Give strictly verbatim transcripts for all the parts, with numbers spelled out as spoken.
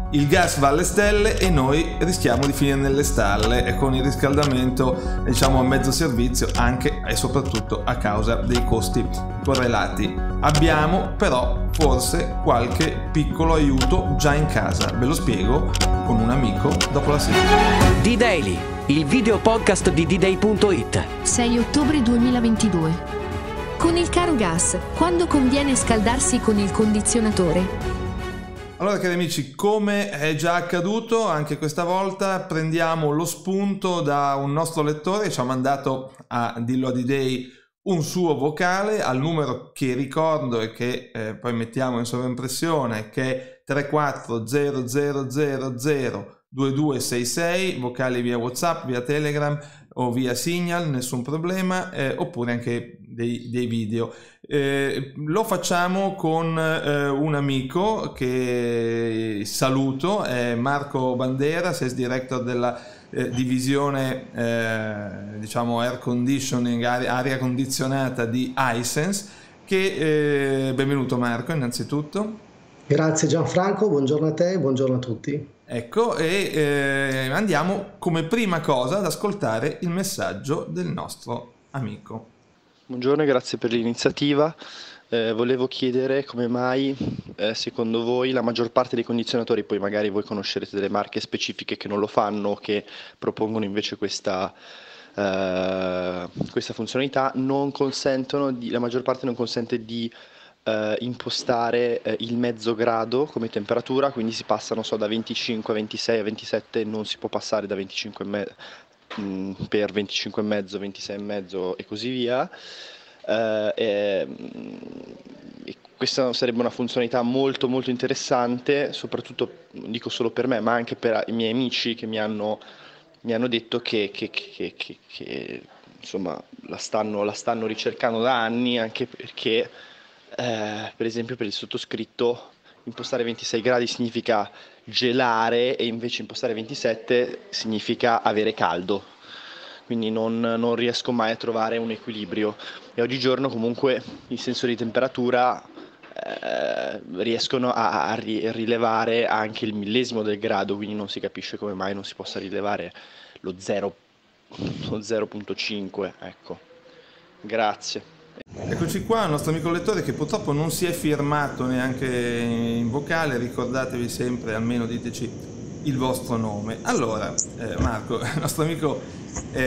il gas va alle stelle e noi rischiamo di finire nelle stalle e con il riscaldamento, diciamo, a mezzo servizio, anche e soprattutto a causa dei costi correlati. Abbiamo però forse qualche piccolo aiuto già in casa. Ve lo spiego con un amico dopo la sigla. D-Daily, il video podcast di D Day punto it. sei ottobre duemilaventidue. Con il caro gas, quando conviene scaldarsi con il condizionatore? Allora, cari amici, come è già accaduto anche questa volta, prendiamo lo spunto da un nostro lettore che ci ha mandato a Dillo a D-Day un suo vocale al numero che ricordo e che eh, poi mettiamo in sovraimpressione, che è tre quattro zero zero zero zero due due sei sei, vocali via WhatsApp, via Telegram o via Signal, nessun problema, eh, oppure anche dei, dei video. Eh, lo facciamo con eh, un amico che saluto, è Marco Bandera, sales director della eh, divisione eh, diciamo air conditioning, aria, aria condizionata di iSense, che eh, benvenuto Marco innanzitutto. Grazie Gianfranco, buongiorno a te e buongiorno a tutti. Ecco, e eh, andiamo come prima cosa ad ascoltare il messaggio del nostro amico. Buongiorno e grazie per l'iniziativa. Eh, volevo chiedere come mai, eh, secondo voi, la maggior parte dei condizionatori, poi magari voi conoscerete delle marche specifiche che non lo fanno, che propongono invece questa, eh, questa funzionalità, non consentono, di, la maggior parte non consente di eh, impostare eh, il mezzo grado come temperatura, quindi si passano so, da venticinque a ventisei a ventisette, non si può passare da venticinque mh, per venticinque e mezzo, ventisei e mezzo e così via. Uh, e, e questa sarebbe una funzionalità molto molto interessante, soprattutto dico solo per me, ma anche per i miei amici che mi hanno, mi hanno detto che, che, che, che, che insomma la stanno, la stanno ricercando da anni, anche perché eh, per esempio per il sottoscritto impostare ventisei gradi significa gelare e invece impostare ventisette significa avere caldo. Quindi non, non riesco mai a trovare un equilibrio e oggigiorno comunque i sensori di temperatura eh, riescono a, a rilevare anche il millesimo del grado, quindi non si capisce come mai non si possa rilevare lo zero, lo zero virgola cinque, ecco. Grazie. Eccoci qua, il nostro amico lettore che purtroppo non si è firmato neanche in vocale, ricordatevi sempre, almeno diteci il vostro nome. Allora, eh, Marco, il nostro amico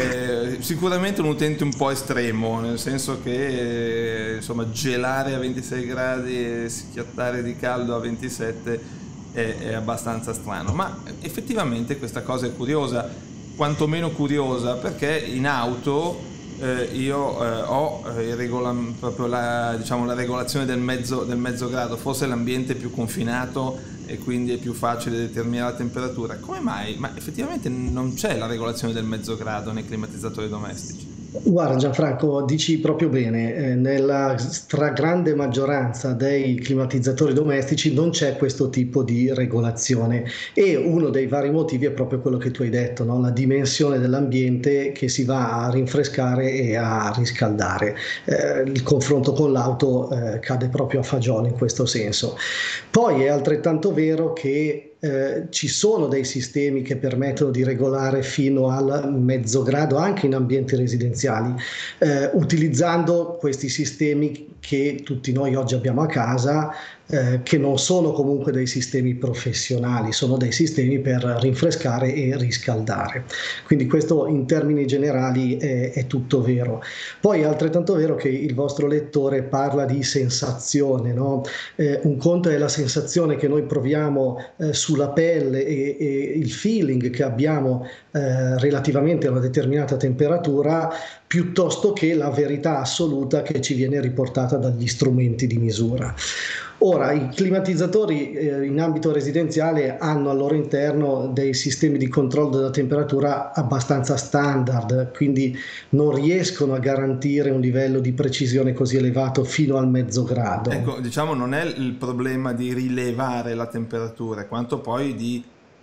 è sicuramente un utente un po' estremo, nel senso che eh, insomma gelare a ventisei gradi e schiattare di caldo a ventisette è, è abbastanza strano, ma effettivamente questa cosa è curiosa, quantomeno curiosa, perché in auto eh, io eh, ho il regola, proprio la, diciamo, la regolazione del mezzo, del mezzo grado, forse l'ambiente più confinato e quindi è più facile determinare la temperatura. Come mai? Ma effettivamente non c'è la regolazione del mezzo grado nei climatizzatori domestici. Guarda Gianfranco, dici proprio bene, eh, nella stragrande maggioranza dei climatizzatori domestici non c'è questo tipo di regolazione e uno dei vari motivi è proprio quello che tu hai detto, no? La dimensione dell'ambiente che si va a rinfrescare e a riscaldare. Eh, il confronto con l'auto eh, cade proprio a fagiolo in questo senso. Poi è altrettanto vero che Eh, ci sono dei sistemi che permettono di regolare fino al mezzo grado anche in ambienti residenziali, eh, utilizzando questi sistemi che tutti noi oggi abbiamo a casa, eh, che non sono comunque dei sistemi professionali, sono dei sistemi per rinfrescare e riscaldare. Quindi questo in termini generali è, è tutto vero. Poi è altrettanto vero che il vostro lettore parla di sensazione, no? Eh, un conto è la sensazione che noi proviamo eh, sulla pelle e, e il feeling che abbiamo eh, relativamente a una determinata temperatura, piuttosto che la verità assoluta che ci viene riportata dagli strumenti di misura. Ora, i climatizzatori eh, in ambito residenziale hanno al loro interno dei sistemi di controllo della temperatura abbastanza standard, quindi non riescono a garantire un livello di precisione così elevato fino al mezzo grado. Ecco, diciamo non è il problema di rilevare la temperatura, quanto poi di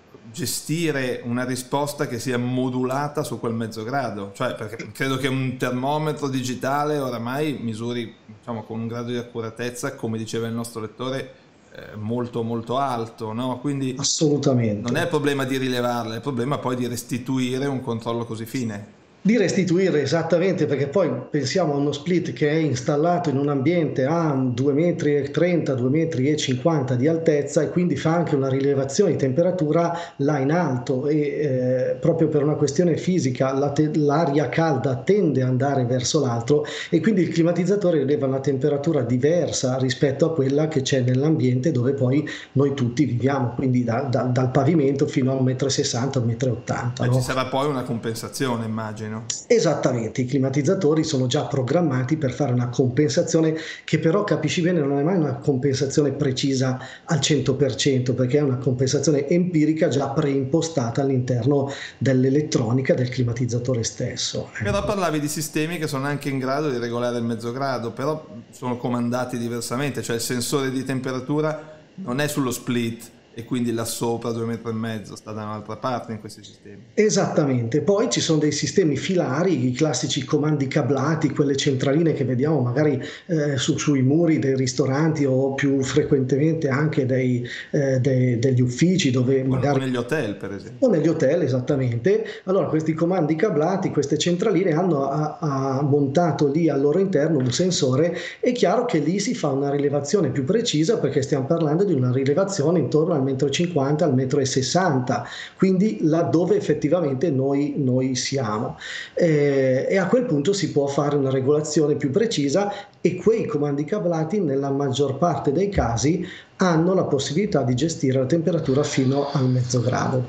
gestire una risposta che sia modulata su quel mezzo grado, cioè perché credo che un termometro digitale oramai misuri, diciamo, con un grado di accuratezza, come diceva il nostro lettore, eh, molto molto alto, no? Quindi assolutamente non è il problema di rilevarla, è il problema poi di restituire un controllo così fine. Di restituire, esattamente, perché poi pensiamo a uno split che è installato in un ambiente a due virgola trenta metri, due virgola cinquanta metri di altezza, e quindi fa anche una rilevazione di temperatura là in alto, e eh, proprio per una questione fisica la te- l'aria calda tende ad andare verso l'alto, e quindi il climatizzatore rileva una temperatura diversa rispetto a quella che c'è nell'ambiente dove poi noi tutti viviamo, quindi da, da, dal pavimento fino a un metro e sessanta, un metro e ottanta. Ma no? ci sarà poi una compensazione, immagino. Esattamente, i climatizzatori sono già programmati per fare una compensazione che però, capisci bene, non è mai una compensazione precisa al cento per cento, perché è una compensazione empirica già preimpostata all'interno dell'elettronica del climatizzatore stesso. Però parlavi di sistemi che sono anche in grado di regolare il mezzo grado, però sono comandati diversamente, cioè il sensore di temperatura non è sullo split e quindi là sopra due metri e mezzo, sta da un'altra parte in questi sistemi. Esattamente, poi ci sono dei sistemi filari, i classici comandi cablati, quelle centraline che vediamo magari eh, su, sui muri dei ristoranti, o più frequentemente anche dei, eh, dei, degli uffici, dove magari... O negli hotel, per esempio. O negli hotel, esattamente. Allora questi comandi cablati, queste centraline hanno ha, ha montato lì al loro interno un sensore. È chiaro che lì si fa una rilevazione più precisa, perché stiamo parlando di una rilevazione intorno al metro e cinquanta, al metro e sessanta, quindi laddove effettivamente noi, noi siamo, eh, e a quel punto si può fare una regolazione più precisa, e quei comandi cablati nella maggior parte dei casi hanno la possibilità di gestire la temperatura fino al mezzo grado.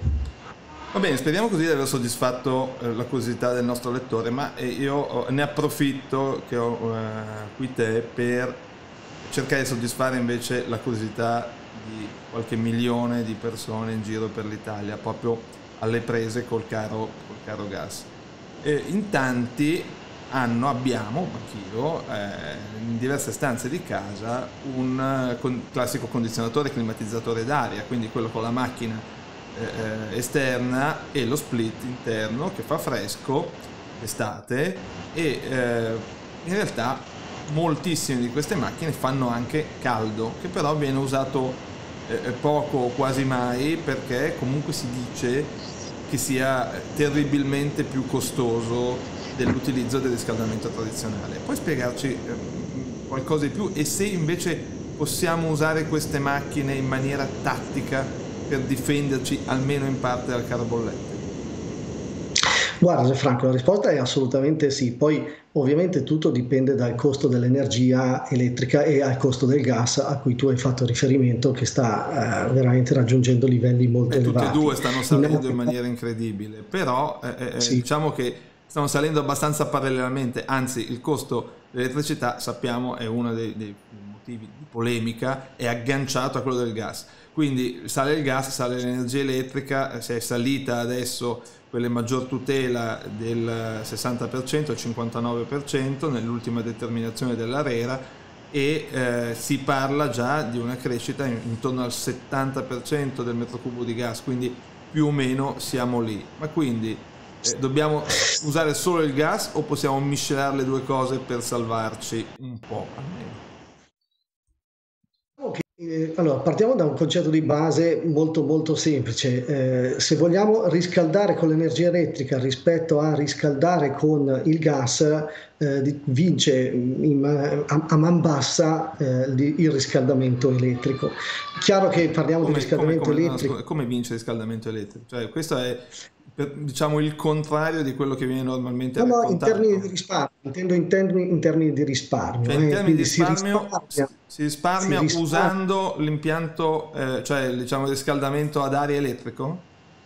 Va bene, speriamo così di aver soddisfatto eh, la curiosità del nostro lettore, ma eh, io oh, ne approfitto che ho eh, qui te per cercare di soddisfare invece la curiosità di qualche milione di persone in giro per l'Italia, proprio alle prese col caro, col caro gas. E in tanti hanno, abbiamo, anch'io, eh, in diverse stanze di casa, un eh, con, classico condizionatore climatizzatore d'aria, quindi quello con la macchina eh, esterna e lo split interno che fa fresco d'estate, e eh, in realtà moltissime di queste macchine fanno anche caldo, che però viene usato eh, poco o quasi mai, perché comunque si dice che sia terribilmente più costoso dell'utilizzo del riscaldamento tradizionale. Puoi spiegarci eh, qualcosa di più, e se invece possiamo usare queste macchine in maniera tattica per difenderci almeno in parte dal caro bollette? Guarda Gianfranco, la risposta è assolutamente sì. Poi ovviamente tutto dipende dal costo dell'energia elettrica e al costo del gas a cui tu hai fatto riferimento, che sta eh, veramente raggiungendo livelli molto Beh, elevati. Tutte e due stanno salendo in maniera incredibile, però eh, eh, sì. diciamo che stanno salendo abbastanza parallelamente, anzi il costo dell'elettricità, sappiamo, è uno dei, dei motivi di polemica, è agganciato a quello del gas. Quindi sale il gas, sale l'energia elettrica, se è salita adesso quella maggior tutela del sessanta per cento al cinquantanove per cento nell'ultima determinazione dell'ARERA, e eh, si parla già di una crescita in, intorno al settanta per cento del metro cubo di gas, quindi più o meno siamo lì. Ma quindi eh, dobbiamo usare solo il gas o possiamo miscelare le due cose per salvarci un po' almeno? Eh, allora, partiamo da un concetto di base molto molto semplice. Eh, se vogliamo riscaldare con l'energia elettrica rispetto a riscaldare con il gas, eh, vince in, a, a man bassa eh, il riscaldamento elettrico. Chiaro che parliamo come, di riscaldamento come, come, elettrico. No, come vince il riscaldamento elettrico? Cioè, questo è, per, diciamo, il contrario di quello che viene normalmente no, raccontato. No, in termini di risparmio, intendo in termini, in termini di risparmio. Cioè, in eh, termini di risparmio, si risparmia, si risparmia, si risparmia usando l'impianto, eh, cioè diciamo il riscaldamento ad aria elettrico?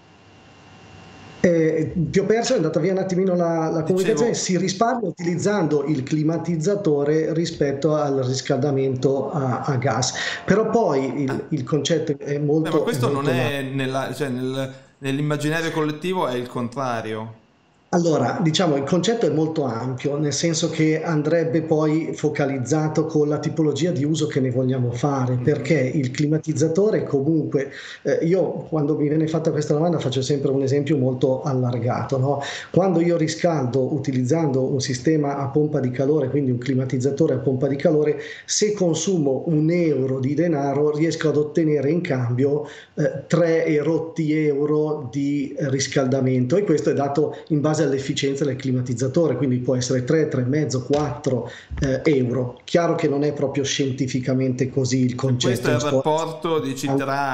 Eh, ti ho perso, è andata via un attimino la, la comunicazione. Dicevo, si risparmia utilizzando il climatizzatore rispetto al riscaldamento a, a gas, però poi il, ah. il concetto è molto... Beh, ma questo è molto non è nella, cioè nel, nell'immaginario collettivo è il contrario. Allora, diciamo, il concetto è molto ampio, nel senso che andrebbe poi focalizzato con la tipologia di uso che ne vogliamo fare, perché il climatizzatore comunque, eh, io quando mi viene fatta questa domanda faccio sempre un esempio molto allargato, no? Quando io riscaldo utilizzando un sistema a pompa di calore, quindi un climatizzatore a pompa di calore, se consumo un euro di denaro riesco ad ottenere in cambio eh, tre e rotti euro di riscaldamento, e questo è dato in base all'efficienza del climatizzatore, quindi può essere tre, tre e mezzo, quattro eh, euro. Chiaro che non è proprio scientificamente così il concetto. Questo è il rapporto, dici,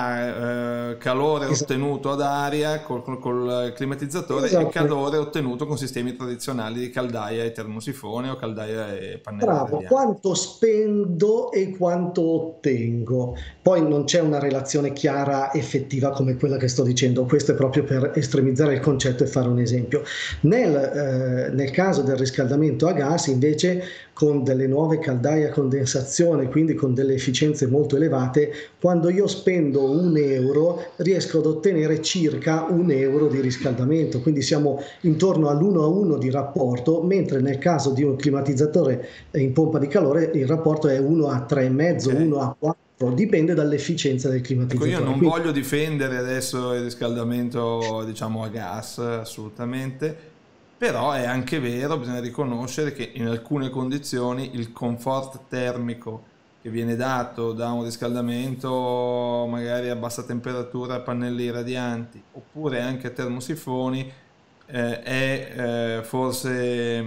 tra eh, calore esatto. ottenuto ad aria col, col, col climatizzatore esatto. e calore ottenuto con sistemi tradizionali di caldaia e termosifone o caldaia e pannelli. Bravo, quanto spendo e quanto ottengo. Poi non c'è una relazione chiara, effettiva come quella che sto dicendo, questo è proprio per estremizzare il concetto e fare un esempio. Nel, eh, nel caso del riscaldamento a gas invece, con delle nuove caldaie a condensazione, quindi con delle efficienze molto elevate, quando io spendo un euro riesco ad ottenere circa un euro di riscaldamento, quindi siamo intorno all'uno a uno di rapporto, mentre nel caso di un climatizzatore in pompa di calore il rapporto è uno a tre e mezzo, okay. uno a quattro, dipende dall'efficienza del climatizzatore. Ecco, io non quindi... voglio difendere adesso il riscaldamento, diciamo, a gas, assolutamente. Però è anche vero, bisogna riconoscere che in alcune condizioni il comfort termico che viene dato da un riscaldamento magari a bassa temperatura a pannelli radianti oppure anche a termosifoni eh, è eh, forse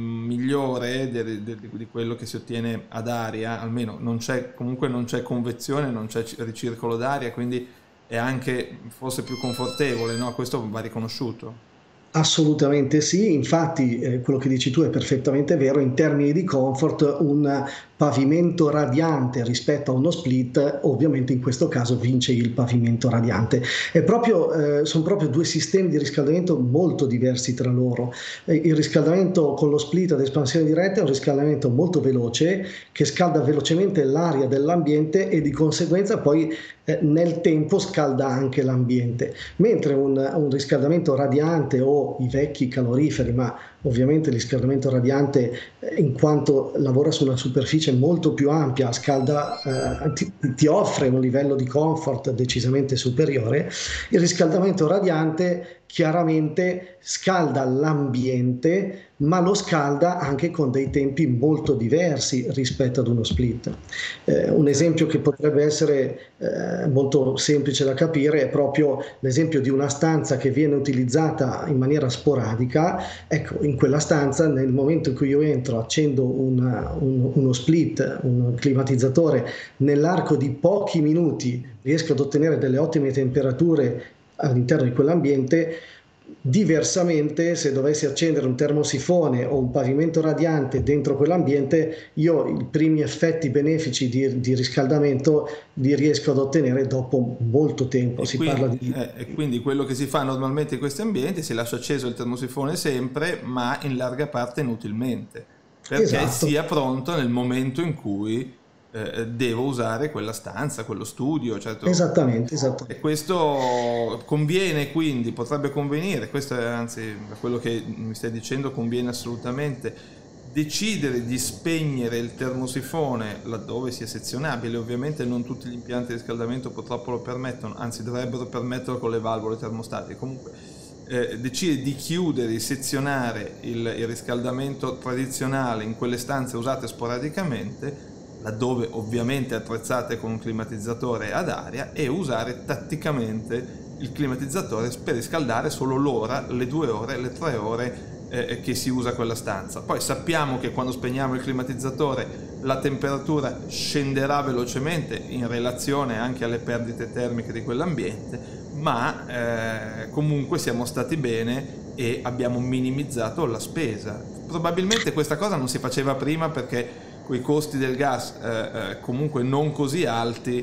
migliore di, di, di quello che si ottiene ad aria, almeno non c'è, comunque non c'è convezione, non c'è ricircolo d'aria, quindi è anche forse più confortevole, no? Questo va riconosciuto. Assolutamente sì, infatti eh, quello che dici tu è perfettamente vero, in termini di comfort un pavimento radiante rispetto a uno split, ovviamente in questo caso vince il pavimento radiante. È proprio, eh, sono proprio due sistemi di riscaldamento molto diversi tra loro. Eh, il riscaldamento con lo split ad espansione diretta è un riscaldamento molto veloce che scalda velocemente l'aria dell'ambiente e di conseguenza poi eh, nel tempo scalda anche l'ambiente, mentre un, un riscaldamento radiante o i vecchi caloriferi, ma ovviamente il riscaldamento radiante eh, in quanto lavora su una superficie molto più ampia, scalda, eh, ti, ti offre un livello di comfort decisamente superiore. Il riscaldamento radiante chiaramente scalda l'ambiente, ma lo scalda anche con dei tempi molto diversi rispetto ad uno split. Eh, un esempio che potrebbe essere eh, molto semplice da capire è proprio l'esempio di una stanza che viene utilizzata in maniera sporadica. Ecco, in quella stanza, nel momento in cui io entro, accendo una, un, uno split, un climatizzatore, nell'arco di pochi minuti riesco ad ottenere delle ottime temperature all'interno di quell'ambiente. Diversamente, se dovessi accendere un termosifone o un pavimento radiante dentro quell'ambiente, io i primi effetti benefici di, di riscaldamento li riesco ad ottenere dopo molto tempo. E, si quindi, parla di... eh, e quindi quello che si fa normalmente in questi ambienti, si lascia acceso il termosifone sempre, ma in larga parte inutilmente, perché Esatto. sia pronto nel momento in cui Eh, devo usare quella stanza, quello studio, certo. Esattamente, esatto. E questo conviene, quindi potrebbe convenire, questo è anzi quello che mi stai dicendo, conviene assolutamente decidere di spegnere il termosifone laddove sia sezionabile. Ovviamente non tutti gli impianti di riscaldamento purtroppo lo permettono, anzi dovrebbero permetterlo con le valvole termostatiche. Comunque eh, decide di chiudere, di sezionare il, il riscaldamento tradizionale in quelle stanze usate sporadicamente, laddove ovviamente attrezzate con un climatizzatore ad aria, e usare tatticamente il climatizzatore per riscaldare solo l'ora, le due ore, le tre ore eh, che si usa quella stanza. Poi sappiamo che quando spegniamo il climatizzatore la temperatura scenderà velocemente in relazione anche alle perdite termiche di quell'ambiente, ma eh, comunque siamo stati bene e abbiamo minimizzato la spesa. Probabilmente questa cosa non si faceva prima perché con i costi del gas eh, eh, comunque non così alti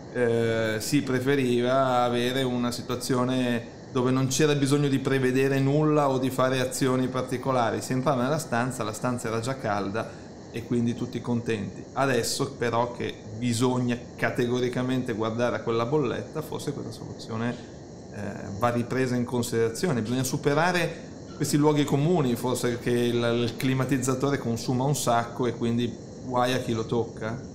eh, si preferiva avere una situazione dove non c'era bisogno di prevedere nulla o di fare azioni particolari. Si entrava nella stanza, la stanza era già calda e quindi tutti contenti. Adesso però che bisogna categoricamente guardare a quella bolletta, forse questa soluzione eh, va ripresa in considerazione. Bisogna superare questi luoghi comuni, forse, che il, il climatizzatore consuma un sacco e quindi guai a chi lo tocca.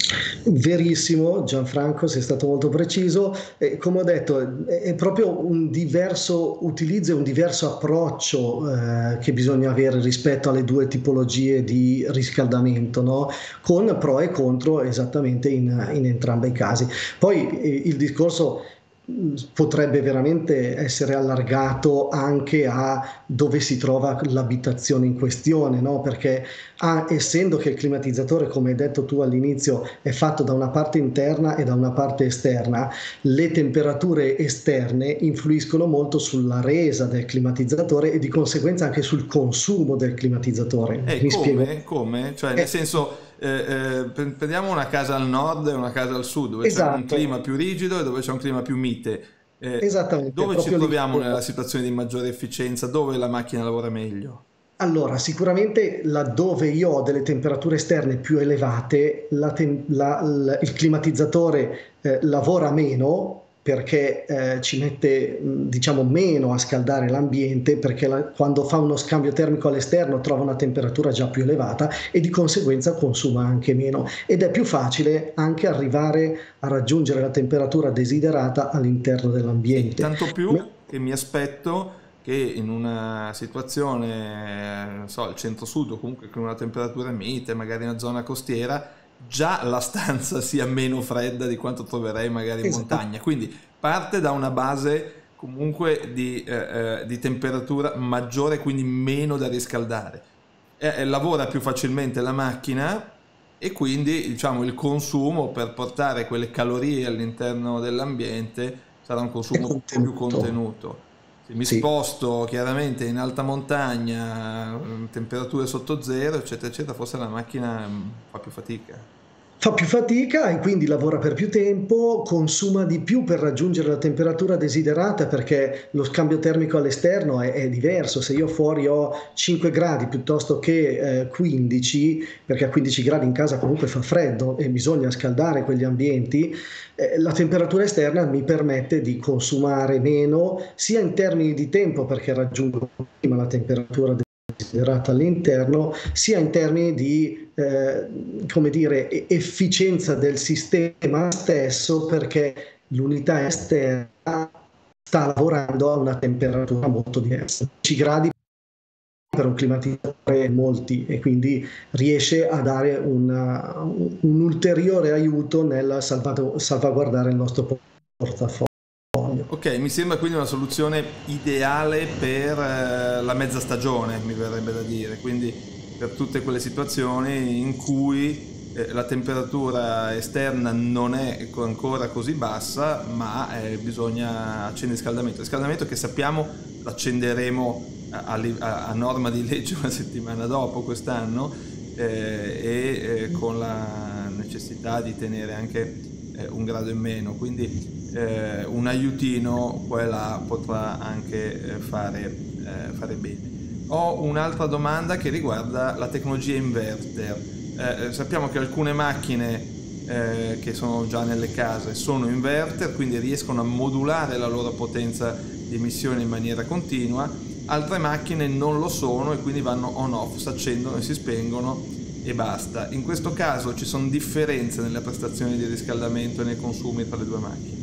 Verissimo, Gianfranco, sei stato molto preciso. E come ho detto, è proprio un diverso utilizzo e un diverso approccio eh, che bisogna avere rispetto alle due tipologie di riscaldamento, no? Con pro e contro esattamente in, in entrambi i casi. Poi eh, il discorso potrebbe veramente essere allargato anche a dove si trova l'abitazione in questione, no? Perché ah, essendo che il climatizzatore, come hai detto tu all'inizio, è fatto da una parte interna e da una parte esterna, le temperature esterne influiscono molto sulla resa del climatizzatore e di conseguenza anche sul consumo del climatizzatore. Eh, Mi come? spiego? Come? Cioè, Eh, nel senso, eh, eh, prendiamo una casa al nord e una casa al sud, dove c'è un esatto, clima più rigido e dove c'è un clima più mite. Eh, esattamente, dove ci proprio lì. troviamo nella situazione di maggiore efficienza? Dove la macchina lavora meglio? Allora, sicuramente laddove io ho delle temperature esterne più elevate, la tem- la- l- il climatizzatore eh, lavora meno perché eh, ci mette mh, diciamo meno a scaldare l'ambiente, perché la- quando fa uno scambio termico all'esterno trova una temperatura già più elevata e di conseguenza consuma anche meno, ed è più facile anche arrivare a raggiungere la temperatura desiderata all'interno Sì, dell'ambiente. tanto più Me- che mi aspetto che in una situazione, non so, al centro-sud o comunque con una temperatura mite, magari in una zona costiera, già la stanza sia meno fredda di quanto troverei magari in Esatto. montagna. Quindi parte da una base comunque di, eh, eh, di temperatura maggiore, quindi meno da riscaldare. E, e lavora più facilmente la macchina e quindi, diciamo, il consumo per portare quelle calorie all'interno dell'ambiente sarà un È consumo più contenuto. contenuto. Se mi Sì. sposto chiaramente in alta montagna, eh, temperature sotto zero, eccetera, eccetera, forse la macchina mm, fa più fatica. Fa più fatica e quindi lavora per più tempo, consuma di più per raggiungere la temperatura desiderata, perché lo scambio termico all'esterno è, è diverso. Se io fuori ho cinque gradi piuttosto che eh, quindici, perché a quindici gradi in casa comunque fa freddo e bisogna scaldare quegli ambienti, eh, la temperatura esterna mi permette di consumare meno, sia in termini di tempo, perché raggiungo prima la temperatura desiderata all'interno, sia in termini di eh, come dire, efficienza del sistema stesso, perché l'unità esterna sta lavorando a una temperatura molto diversa. dieci gradi per un climatizzatore molti, e quindi riesce a dare una, un ulteriore aiuto nel salvato, salvaguardare il nostro portafoglio. Ok, mi sembra quindi una soluzione ideale per eh, la mezza stagione, mi verrebbe da dire, quindi per tutte quelle situazioni in cui eh, la temperatura esterna non è ancora così bassa, ma eh, bisogna accendere il riscaldamento. Il riscaldamento che sappiamo lo accenderemo a, a, a norma di legge una settimana dopo quest'anno eh, e eh, con la necessità di tenere anche eh, un grado in meno, quindi Eh, un aiutino qua e là potrà anche eh, fare, eh, fare bene. Ho un'altra domanda che riguarda la tecnologia inverter. Eh, sappiamo che alcune macchine eh, che sono già nelle case sono inverter, quindi riescono a modulare la loro potenza di emissione in maniera continua, altre macchine non lo sono e quindi vanno on-off, si accendono e si spengono e basta. In questo caso ci sono differenze nelle prestazioni di riscaldamento e nei consumi tra le due macchine?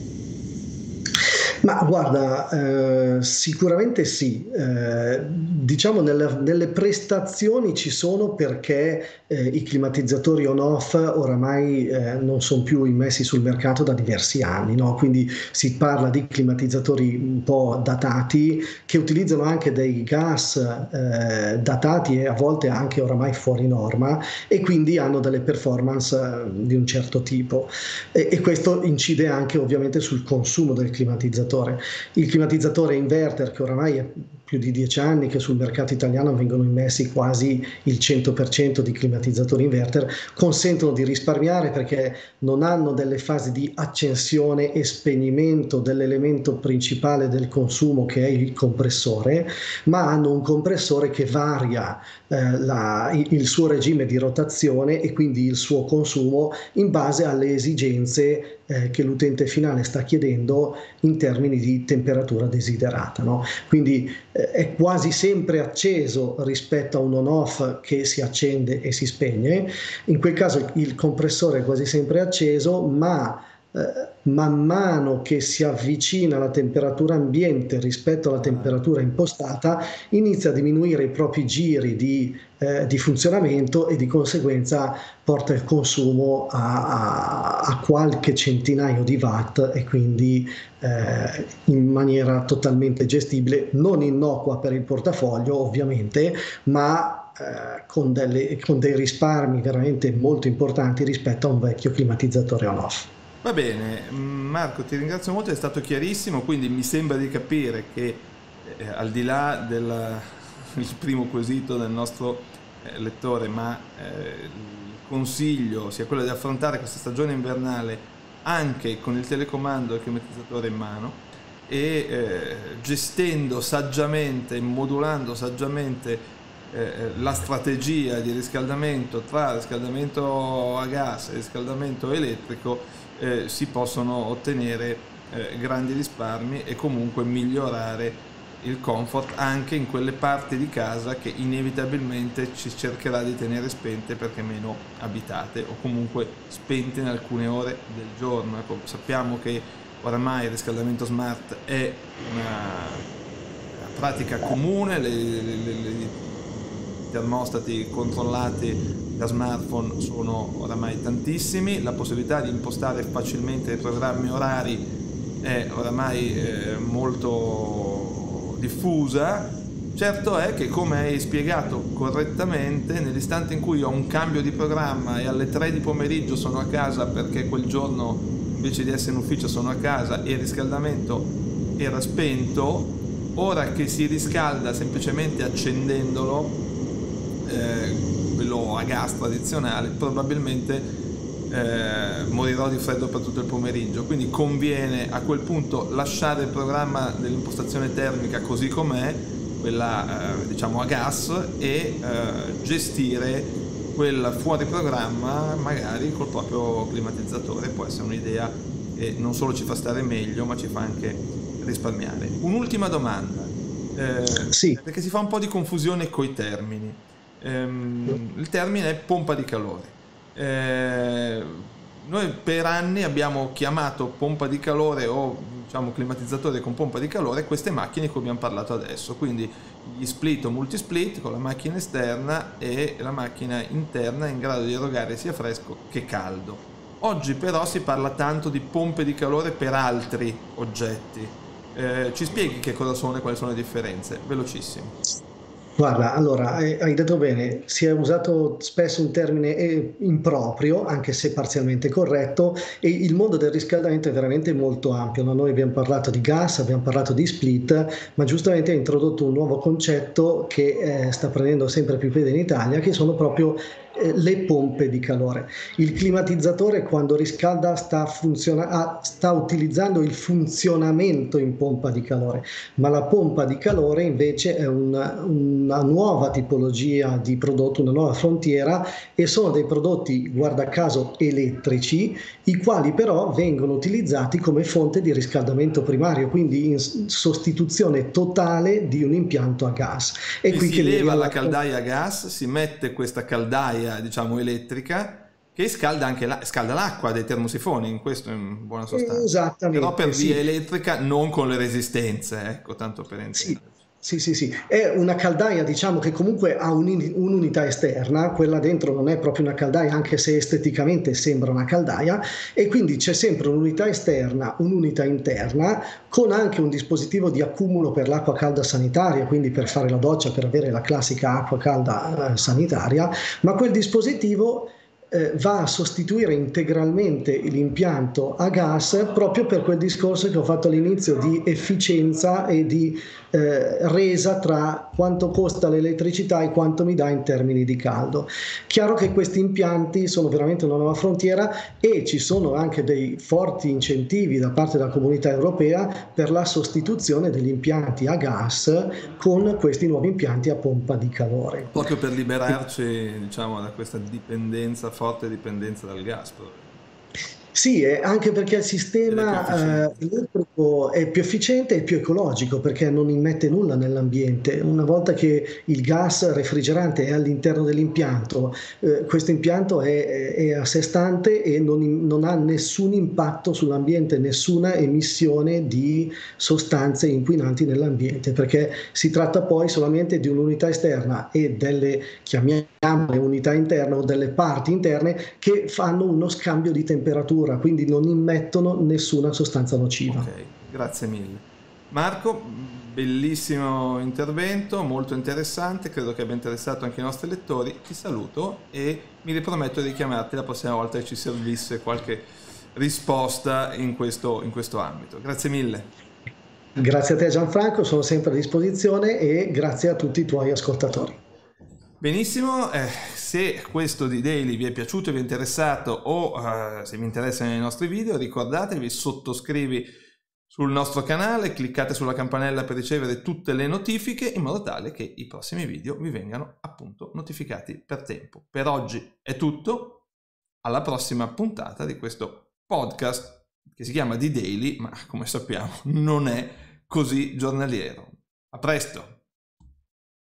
Ma guarda, eh, sicuramente sì. Eh, diciamo nelle, nelle prestazioni ci sono, perché eh, i climatizzatori on-off oramai eh, non sono più immessi sul mercato da diversi anni, no? Quindi si parla di climatizzatori un po' datati, che utilizzano anche dei gas eh, datati e a volte anche oramai fuori norma, e quindi hanno delle performance eh, di un certo tipo, e, e questo incide anche ovviamente sul consumo del climatizzatore. Il climatizzatore inverter, che oramai è più di dieci anni che sul mercato italiano vengono immessi quasi il cento per cento di climatizzatori inverter, consentono di risparmiare perché non hanno delle fasi di accensione e spegnimento dell'elemento principale del consumo, che è il compressore, ma hanno un compressore che varia eh, la, il suo regime di rotazione e quindi il suo consumo in base alle esigenze eh, che l'utente finale sta chiedendo in termini di temperatura desiderata, no? Quindi eh, eh, è quasi sempre acceso rispetto a un on-off che si accende e si spegne. In quel caso il compressore è quasi sempre acceso, ma eh, man mano che si avvicina la temperatura ambiente rispetto alla temperatura impostata, inizia a diminuire i propri giri di, eh, di funzionamento e di conseguenza porta il consumo a, a, a qualche centinaio di watt, e quindi eh, in maniera totalmente gestibile, non innocua per il portafoglio ovviamente, ma eh, con, delle, con dei risparmi veramente molto importanti rispetto a un vecchio climatizzatore on-off. Va bene, Marco, ti ringrazio molto, è stato chiarissimo, quindi mi sembra di capire che eh, al di là del primo quesito del nostro eh, lettore, ma eh, il consiglio sia quello di affrontare questa stagione invernale anche con il telecomando e il climatizzatore in mano e eh, gestendo saggiamente, modulando saggiamente eh, la strategia di riscaldamento tra riscaldamento a gas e riscaldamento elettrico. Eh, si possono ottenere eh, grandi risparmi e comunque migliorare il comfort anche in quelle parti di casa che inevitabilmente ci cercherà di tenere spente perché meno abitate o comunque spente in alcune ore del giorno. Ecco, sappiamo che oramai il riscaldamento smart è una, una pratica comune, le, le, le, le termostati controllati da smartphone sono oramai tantissimi, la possibilità di impostare facilmente i programmi orari è oramai eh, molto diffusa. Certo è che, come hai spiegato correttamente, nell'istante in cui ho un cambio di programma e alle tre di pomeriggio sono a casa perché quel giorno invece di essere in ufficio sono a casa e il riscaldamento era spento, ora che si riscalda semplicemente accendendolo, eh, quello a gas tradizionale, probabilmente eh, morirò di freddo per tutto il pomeriggio, quindi conviene a quel punto lasciare il programma dell'impostazione termica così com'è, quella eh, diciamo a gas, e eh, gestire quel fuori programma magari col proprio climatizzatore. Può essere un'idea che non solo ci fa stare meglio ma ci fa anche risparmiare. Un'ultima domanda, eh, sì. perché si fa un po' di confusione coi termini. Um, il termine è pompa di calore. Eh, noi per anni abbiamo chiamato pompa di calore o diciamo climatizzatore con pompa di calore queste macchine di cui abbiamo parlato adesso, quindi gli split o multisplit con la macchina esterna e la macchina interna in grado di erogare sia fresco che caldo. Oggi però si parla tanto di pompe di calore per altri oggetti. Eh, ci spieghi che cosa sono e quali sono le differenze? Velocissimo. Guarda, allora, hai detto bene, si è usato spesso un termine improprio, anche se parzialmente corretto, e il mondo del riscaldamento è veramente molto ampio. Noi abbiamo parlato di gas, abbiamo parlato di split, ma giustamente ha introdotto un nuovo concetto che eh, sta prendendo sempre più piede in Italia, che sono proprio eh, le pompe di calore. Il climatizzatore, quando riscalda, sta, funziona- ah, sta utilizzando il funzionamento in pompa di calore, ma la pompa di calore invece è un, un una nuova tipologia di prodotto, una nuova frontiera, e sono dei prodotti, guarda caso, elettrici, i quali però vengono utilizzati come fonte di riscaldamento primario, quindi in sostituzione totale di un impianto a gas. E, e qui si che leva la la... caldaia a gas, si mette questa caldaia, diciamo, elettrica, che scalda anche la, scalda l'acqua dei termosifoni, in questo in buona sostanza. Esattamente. Però per via sì. elettrica, non con le resistenze, ecco, tanto per intendere. Sì. Sì, sì, sì, è una caldaia, diciamo, che comunque ha un, un'unità esterna, quella dentro non è proprio una caldaia, anche se esteticamente sembra una caldaia, e quindi c'è sempre un'unità esterna, un'unità interna, con anche un dispositivo di accumulo per l'acqua calda sanitaria, quindi per fare la doccia, per avere la classica acqua calda eh, sanitaria, ma quel dispositivo eh, va a sostituire integralmente l'impianto a gas, proprio per quel discorso che ho fatto all'inizio di efficienza e di Eh, resa tra quanto costa l'elettricità e quanto mi dà in termini di caldo. Chiaro che questi impianti sono veramente una nuova frontiera e ci sono anche dei forti incentivi da parte della Comunità Europea per la sostituzione degli impianti a gas con questi nuovi impianti a pompa di calore. Proprio per liberarci, diciamo, da questa dipendenza, forte dipendenza dal gas. Sì, eh, anche perché il sistema eh, elettrico è più efficiente e più ecologico perché non immette nulla nell'ambiente. Una volta che il gas refrigerante è all'interno dell'impianto, eh, questo impianto è, è a sé stante e non, non ha nessun impatto sull'ambiente, nessuna emissione di sostanze inquinanti nell'ambiente, perché si tratta poi solamente di un'unità esterna e delle, chiamiamole unità interne o delle parti interne che fanno uno scambio di temperatura, quindi non immettono nessuna sostanza nociva. Ok, grazie mille. Marco, bellissimo intervento, molto interessante, credo che abbia interessato anche i nostri lettori. Ti saluto e mi riprometto di chiamarti la prossima volta che ci servisse qualche risposta in questo, in questo ambito. Grazie mille. Grazie a te Gianfranco, sono sempre a disposizione e grazie a tutti i tuoi ascoltatori. Benissimo, eh, se questo D-Daily vi è piaciuto e vi è interessato o eh, se vi interessano i nostri video, ricordatevi, sottoscrivi sul nostro canale, cliccate sulla campanella per ricevere tutte le notifiche in modo tale che i prossimi video vi vengano appunto notificati per tempo. Per oggi è tutto, alla prossima puntata di questo podcast che si chiama D-Daily, ma come sappiamo non è così giornaliero. A presto!